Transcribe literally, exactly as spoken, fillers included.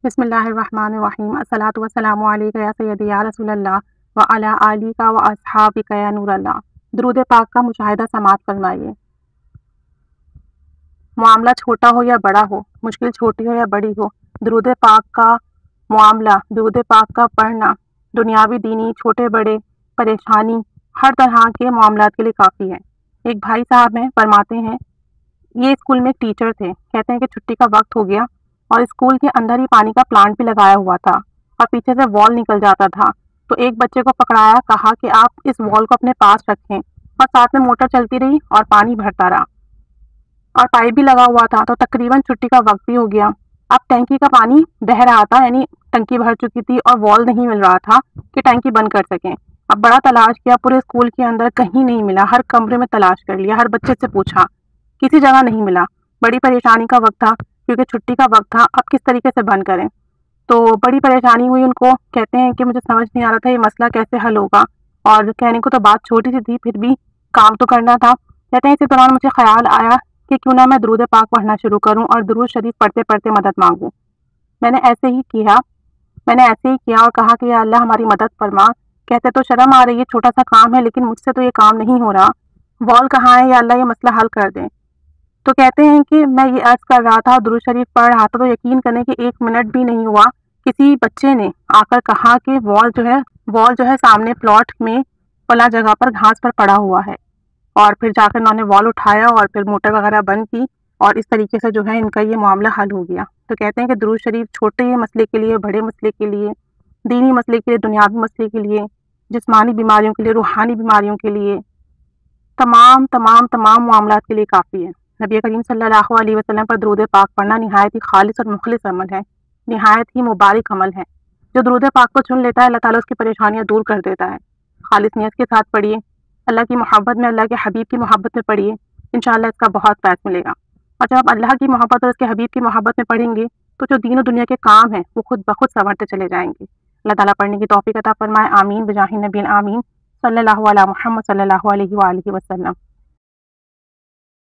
بسم اللہ الرحمن الرحیم الصلاۃ والسلام علیک یا سیدی یا رسول اللہ وعلی آلک و اصحابک یا نور اللہ۔ درود پاک کا مشاہدہ سماعت فرمائیے۔ معاملہ چھوٹا ہو یا بڑا ہو، مشکل چھوٹی ہو یا بڑی ہو، درود پاک کا معاملہ، درود پاک کا پڑھنا دنیاوی دینی چھوٹے بڑے پریشانی ہر طرح کے معاملات کے لیے کافی ہے۔ ایک بھائی صاحب ہیں، فرماتے ہیں یہ اسکول میں ایک ٹیچر تھے، کہتے ہیں کہ چھٹی کا وقت ہو گیا اور اسکول کے اندر ہی پانی کا پلانٹ بھی لگایا ہوا تھا اور پیچھے سے وال نکل جاتا تھا، تو ایک بچے کو پکڑایا، کہا کہ آپ اس وال کو اپنے پاس رکھیں، اور ساتھ میں موٹر چلتی رہی اور پانی بھرتا رہا اور پائپ بھی لگا ہوا تھا، تو تقریباً چھٹی کا وقت بھی ہو گیا۔ اب ٹینکی کا پانی بہہ رہا تھا، یعنی ٹنکی بھر چکی تھی اور وال نہیں مل رہا تھا کہ ٹینکی بند کر سکیں۔ اب بڑا تلاش کیا، پورے اسکول کے اندر کہیں نہیں ملا، ہر کمرے میں تلاش کر لیا، ہر بچے سے پوچھا، کسی جگہ نہیں ملا۔ بڑی پریشانی کا وقت تھا کیونکہ چھٹی کا وقت تھا، اب کس طریقے سے بند کریں؟ تو بڑی پریشانی ہوئی ان کو، کہتے ہیں کہ مجھے سمجھ نہیں آ رہا تھا یہ مسئلہ کیسے حل ہوگا، اور کہنے کو تو بات چھوٹی سی تھی، پھر بھی کام تو کرنا تھا۔ کہتے ہیں اسی دوران مجھے خیال آیا کہ کیوں نہ میں درود پاک پڑھنا شروع کروں اور درود شریف پڑھتے پڑھتے مدد مانگوں۔ میں نے ایسے ہی کیا میں نے ایسے ہی کیا اور کہا کہ یا اللہ ہماری مدد فرما۔ کہتے تو شرم آ رہی ہے، چھوٹا سا کام ہے، لیکن مجھ سے تو یہ کام نہیں ہو رہا، وال کہاں ہے، یا اللہ یہ مسئلہ حل کر دیں۔ تو کہتے ہیں کہ میں یہ عرض کر رہا تھا، درود شریف پڑھ رہا تھا، تو یقین کرنے کہ ایک منٹ بھی نہیں ہوا، کسی بچے نے آ کر کہا کہ وال جو ہے وال جو ہے سامنے پلاٹ میں فلاں جگہ پر گھاس پر پڑا ہوا ہے، اور پھر جا کر انہوں نے وال اٹھایا اور پھر موٹر وغیرہ بند کی، اور اس طریقے سے جو ہے ان کا یہ معاملہ حل ہو گیا۔ تو کہتے ہیں کہ درود شریف چھوٹے مسئلے کے لیے، بڑے مسئلے کے لیے، دینی مسئلے کے لیے، دنیاوی مسئلے کے لیے، جسمانی بیماریوں کے لیے، روحانی بیماریوں کے لیے، تمام تمام تمام معاملات کے لیے کافی ہے۔ نبی کریم صلی اللہ علیہ وسلم پر درود پاک پڑھنا نہایت ہی خالص اور مخلص عمل ہے، نہایت ہی مبارک عمل ہے۔ جو درود پاک کو چن لیتا ہے، اللہ تعالیٰ اس کی پریشانیاں دور کر دیتا ہے۔ خالص نیت کے ساتھ پڑھیے، اللہ کی محبت میں، اللہ کے حبیب کی محبت میں پڑھیے، انشاءاللہ اس کا بہت فیض ملے گا۔ اور جب آپ اللہ کی محبت اور اس کے حبیب کی محبت میں پڑھیں گے تو جو دین و دنیا کے کام ہیں وہ خود بخود سنورتے چلے جائیں گے۔ اللہ تعالیٰ پڑھنے کی توفیق عطا فرمائے، آمین بجاہ نبی آمین، صلی اللہ علیہ محمد صلی اللہ علیہ وآلہ وسلم۔